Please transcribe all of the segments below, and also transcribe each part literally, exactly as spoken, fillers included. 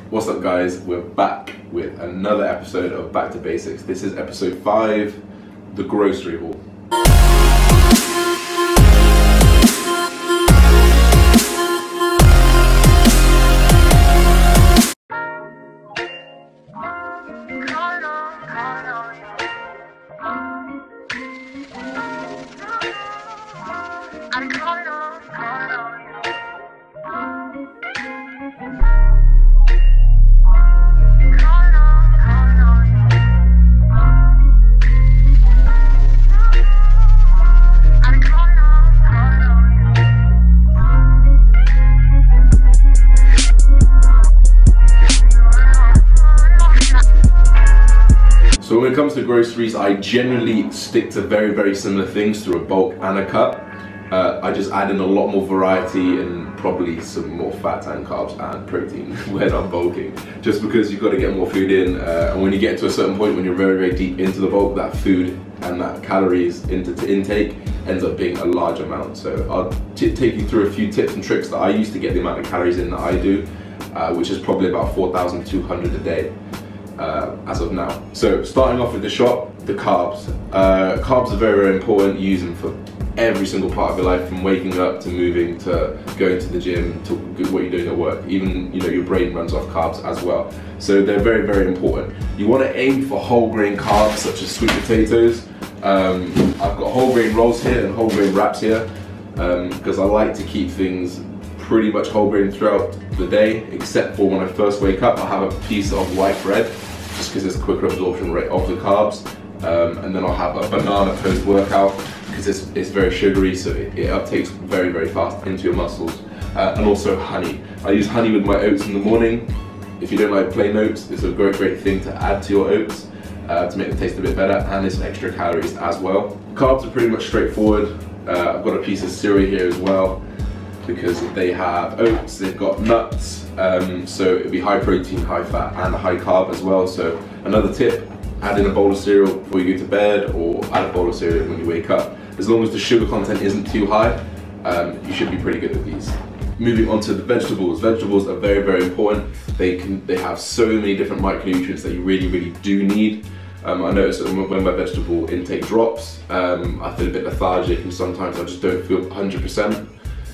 What's up guys, we're back with another episode of Back to Basics. This is episode five, the grocery haul. So when it comes to groceries, I generally stick to very, very similar things through a bulk and a cut. Uh, I just add in a lot more variety and probably some more fat and carbs and protein when I'm bulking. Just because you've got to get more food in, uh, and when you get to a certain point when you're very, very deep into the bulk, that food and that calories into to intake ends up being a large amount. So I'll t take you through a few tips and tricks that I use to get the amount of calories in that I do, uh, which is probably about four thousand two hundred a day. Uh, as of now. So starting off with the shop, the carbs. Uh, carbs are very, very important. You use them for every single part of your life, from waking up to moving to going to the gym to what you're doing at work. Even, you know, your brain runs off carbs as well. So they're very, very important. You want to aim for whole grain carbs such as sweet potatoes. Um, I've got whole grain rolls here and whole grain wraps here because um, I like to keep things pretty much whole grain throughout the day, except for when I first wake up. I'll have a piece of white bread just because it's a quicker absorption rate of the carbs, um, and then I'll have a banana post workout because it's, it's very sugary, so it, it uptakes very, very fast into your muscles. Uh, and also honey. I use honey with my oats in the morning. If you don't like plain oats, it's a great, great thing to add to your oats uh, to make them taste a bit better, and it's extra calories as well. Carbs are pretty much straightforward. Uh, I've got a piece of cereal here as well, because they have oats, they've got nuts, um, so it'll be high protein, high fat, and high carb as well. So another tip, add in a bowl of cereal before you go to bed, or add a bowl of cereal when you wake up. As long as the sugar content isn't too high, um, you should be pretty good with these. Moving on to the vegetables. Vegetables are very, very important. They can, they have so many different micronutrients that you really, really do need. Um, I notice that when my vegetable intake drops, um, I feel a bit lethargic, and sometimes I just don't feel one hundred percent.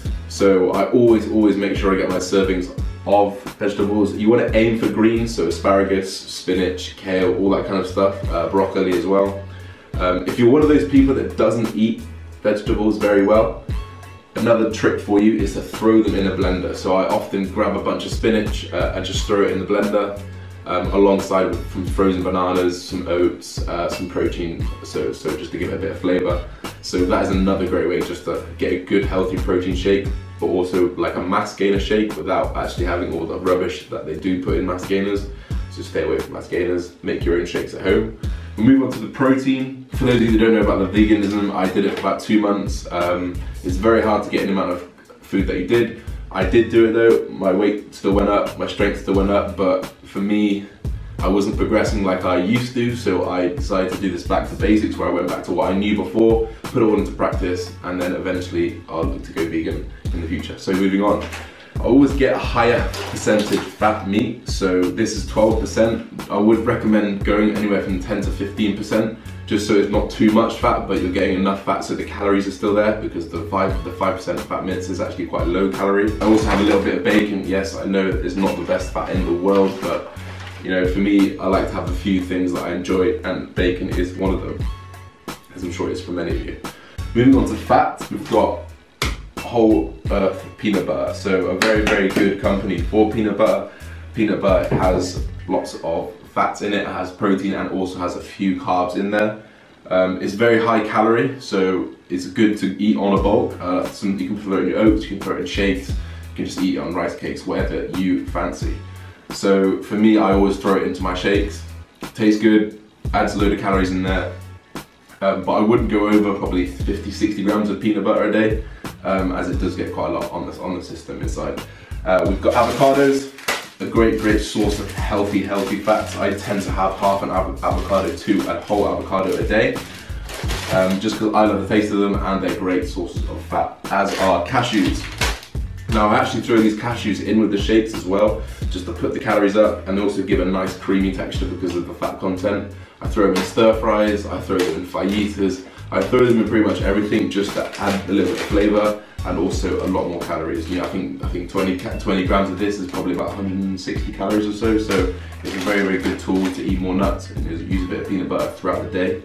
So I always, always make sure I get my servings of vegetables. You want to aim for greens, so asparagus, spinach, kale, all that kind of stuff, uh, broccoli as well. Um, if you're one of those people that doesn't eat vegetables very well, another trick for you is to throw them in a blender. So I often grab a bunch of spinach uh, and just throw it in the blender, um, alongside with some frozen bananas, some oats, uh, some protein, so, so just to give it a bit of flavour. So that is another great way just to get a good healthy protein shake, but also like a mass gainer shake without actually having all the rubbish that they do put in mass gainers. So stay away from mass gainers, make your own shakes at home. We'll move on to the protein. For those of you who don't know about the veganism, I did it for about two months. Um, it's very hard to get an amount of food that you did. I did do it though. My weight still went up, my strength still went up, but for me, I wasn't progressing like I used to, so I decided to do this back to basics, where I went back to what I knew before, put it all into practice, and then eventually I'll look to go vegan in the future. So moving on, I always get a higher percentage fat meat, so this is twelve percent. I would recommend going anywhere from ten to fifteen percent, just so it's not too much fat, but you're getting enough fat so the calories are still there, because the five the five percent fat mince is actually quite low calorie. I also have a little bit of bacon. Yes, I know it's not the best fat in the world, but you know, for me, I like to have a few things that I enjoy, and bacon is one of them, as I'm sure it is for many of you. Moving on to fat, we've got whole earth peanut butter. So a very, very good company for peanut butter. Peanut butter has lots of fats in it, it has protein, and also has a few carbs in there. Um, it's very high calorie, so it's good to eat on a bulk. Uh, some, you can throw it in your oats, you can throw it in shakes, you can just eat it on rice cakes, whatever you fancy. So for me, I always throw it into my shakes. Tastes good, adds a load of calories in there, um, but I wouldn't go over probably fifty, sixty grams of peanut butter a day, um, as it does get quite a lot on, this, on the system inside. Uh, we've got avocados, a great, great source of healthy, healthy fats. I tend to have half an av avocado to a whole avocado a day, um, just because I love the taste of them, and they're great sources of fat, as are cashews. Now I actually throw these cashews in with the shakes as well, just to put the calories up and also give a nice creamy texture because of the fat content. I throw them in stir fries, I throw them in fajitas, I throw them in pretty much everything just to add a little bit of flavour and also a lot more calories. You know, I think I think twenty, twenty grams of this is probably about one hundred sixty calories or so, so it's a very, very good tool to eat more nuts and use a bit of peanut butter throughout the day.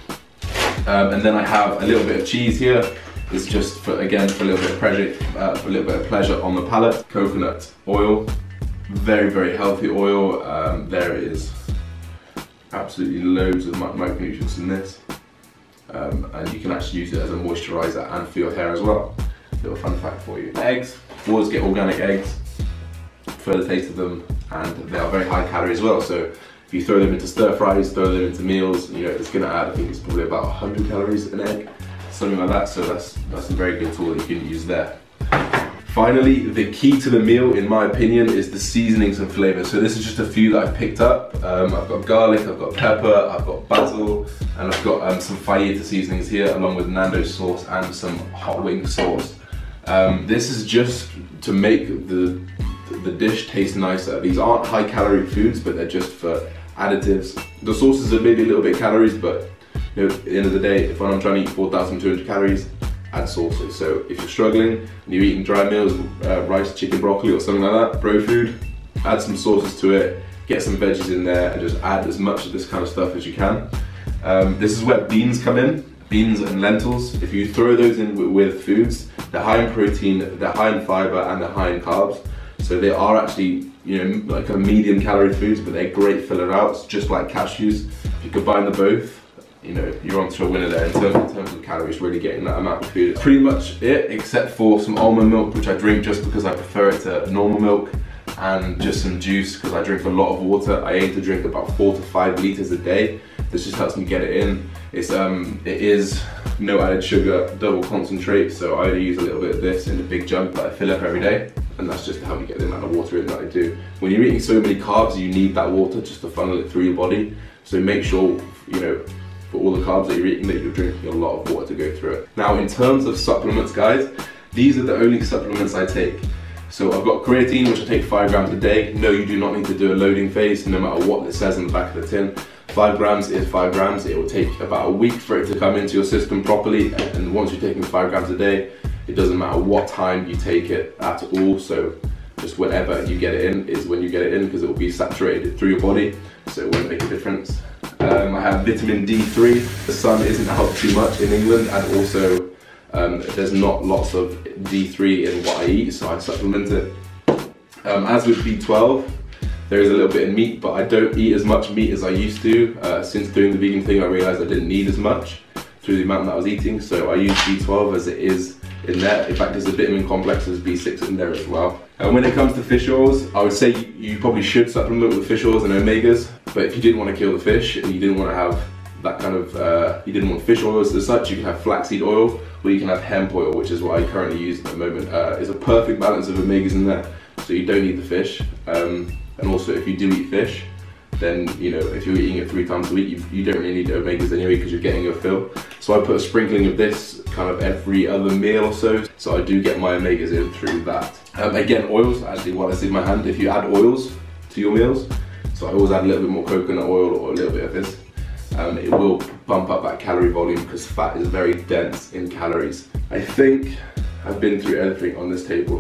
Um, and then I have a little bit of cheese here. It's just for, again, for a little bit of pleasure, uh, for a little bit of pleasure on the palate. Coconut oil, very, very healthy oil. Um, there is absolutely loads of micronutrients in this. Um, and you can actually use it as a moisturizer and for your hair as well. Little fun fact for you. Eggs, always get organic eggs for the taste of them, and they are very high calorie as well. So if you throw them into stir fries, throw them into meals, you know, it's gonna add, I think it's probably about one hundred calories an egg, something like that. So that's, that's a very good tool that you can use there. Finally, the key to the meal, in my opinion, is the seasonings and flavors. So this is just a few that I've picked up. Um, I've got garlic, I've got pepper, I've got basil, and I've got um, some fajita seasonings here, along with Nando's sauce and some hot wing sauce. Um, this is just to make the, the dish taste nicer. These aren't high calorie foods, but they're just for additives. The sauces are maybe a little bit calories, but you know, at the end of the day, if I'm trying to eat four thousand two hundred calories, add sauces. So if you're struggling and you're eating dry meals, uh, rice, chicken, broccoli or something like that, bro food, add some sauces to it, get some veggies in there and just add as much of this kind of stuff as you can. Um, this is where beans come in, beans and lentils. If you throw those in with, with foods, they're high in protein, they're high in fiber and they're high in carbs. So they are actually, you know, like a medium calorie foods, but they're great filler outs, just like cashews. If you combine the both, you know, you're onto a winner there in terms, in terms of calories, really getting that amount of food. Pretty much it, except for some almond milk, which I drink just because I prefer it to normal milk, and just some juice because I drink a lot of water. I aim to drink about four to five liters a day. This just helps me get it in. It's um, it is no added sugar, double concentrate, so I only use a little bit of this in a big jug that I fill up every day, and that's just to help me get the amount of water in that I do. When you're eating so many carbs, you need that water just to funnel it through your body. So make sure, you know, for all the carbs that you're eating, that you're drinking a lot of water to go through it. Now, in terms of supplements, guys, these are the only supplements I take. So I've got creatine, which I take five grams a day. No, you do not need to do a loading phase, no matter what it says on the back of the tin. Five grams is five grams. It will take about a week for it to come into your system properly. And once you're taking five grams a day, it doesn't matter what time you take it at all. So just whenever you get it in is when you get it in, because it will be saturated through your body. So it won't make a difference. Um, I have vitamin D three. The sun isn't out too much in England, and also um, there's not lots of D three in what I eat, so I supplement it. Um, as with B twelve, there is a little bit in meat, but I don't eat as much meat as I used to. Uh, since doing the vegan thing, I realized I didn't need as much through the amount that I was eating, so I use B twelve as it is in there. In fact, there's a vitamin complex, there's B six in there as well. And when it comes to fish oils, I would say you probably should supplement with fish oils and omegas, but if you didn't want to kill the fish and you didn't want to have that kind of, uh, you didn't want fish oils as such, you can have flaxseed oil, or you can have hemp oil, which is what I currently use at the moment. Uh, it's a perfect balance of omegas in there, so you don't need the fish. Um, and also, if you do eat fish, then, you know, if you're eating it three times a week, you, you don't really need omegas anyway because you're getting your fill. So I put a sprinkling of this kind of every other meal or so, so I do get my omegas in through that. Um, again, oils, actually what I see in my hand, if you add oils to your meals, so I always add a little bit more coconut oil or a little bit of this, um, it will bump up that calorie volume because fat is very dense in calories. I think I've been through everything on this table.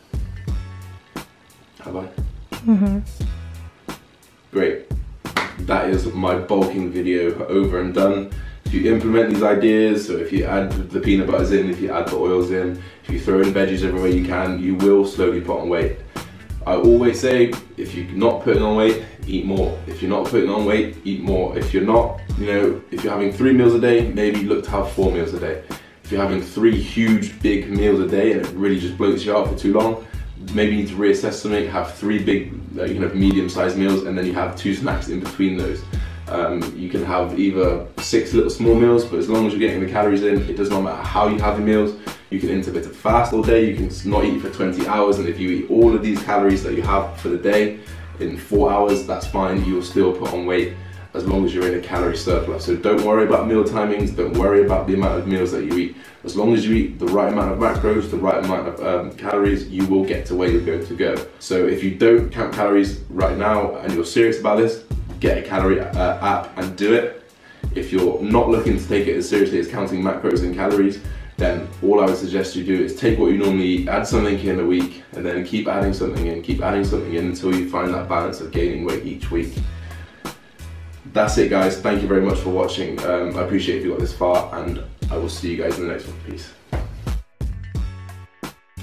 Have I? Mm-hmm. Great. That is my bulking video over and done. If you implement these ideas, so if you add the peanut butters in, if you add the oils in, if you throw in veggies everywhere you can, you will slowly put on weight. I always say, if you're not putting on weight, eat more. If you're not putting on weight, eat more. If you're not, you know, if you're having three meals a day, maybe look to have four meals a day. If you're having three huge, big meals a day and it really just bloats you out for too long, maybe you need to reassess something, have three big, uh, you can have medium-sized meals, and then you have two snacks in between those. Um, you can have either six little small meals, but as long as you're getting the calories in, it does not matter how you have your meals. You can intermittent fast all day, you can not eat for twenty hours, and if you eat all of these calories that you have for the day in four hours, that's fine, you will still put on weight. as long as you're in a calorie surplus. So don't worry about meal timings, don't worry about the amount of meals that you eat. As long as you eat the right amount of macros, the right amount of um, calories, you will get to where you're going to go. So if you don't count calories right now and you're serious about this, get a calorie uh, app and do it. If you're not looking to take it as seriously as counting macros and calories, then all I would suggest you do is take what you normally eat, add something in a week, and then keep adding something in, keep adding something in until you find that balance of gaining weight each week. That's it, guys. Thank you very much for watching. Um, I appreciate if you got this far, and I will see you guys in the next one. Peace.